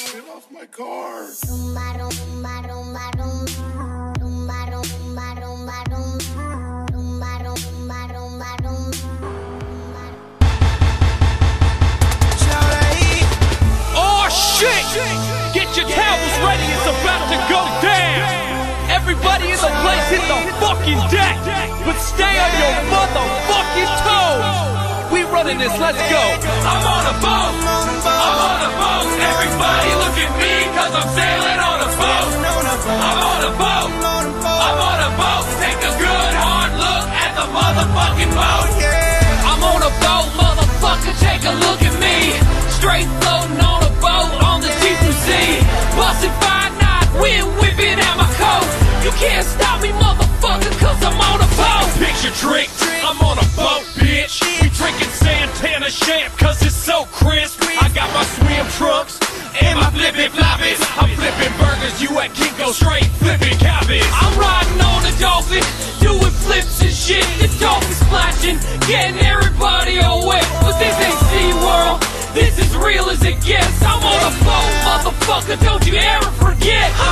Get off my car! Oh shit! Get your towels ready, it's about to go down! Everybody in the place hit the fucking deck! But stay on your motherfucking toes! We running this, let's go! I'm on a boat! I'm on a boat! Everybody look at me, cause I'm sailing on a boat! I'm on a boat! I'm on a boat! Take a good hard look at the motherfucking boat! I'm on a boat, motherfucker, take a look at me! Straight floating on a boat on the deep blue sea! Bustin' 5 knots, wind whipping out my coat! You can't stop me, motherfucker, cause I'm on a boat! Picture trick, I'm on a boat, bitch! We drinking Santana champ, cause it's so crisp! I got my swim trunks and my flippin' floppies! I'm flipping burgers, you at Kinko straight flipping cabbage! I'm riding on a dolphin, doing flips and shit! The dolphin splashing, getting everybody all wet! But this ain't SeaWorld, this is real as it gets! I'm on a boat, motherfucker, don't you ever forget!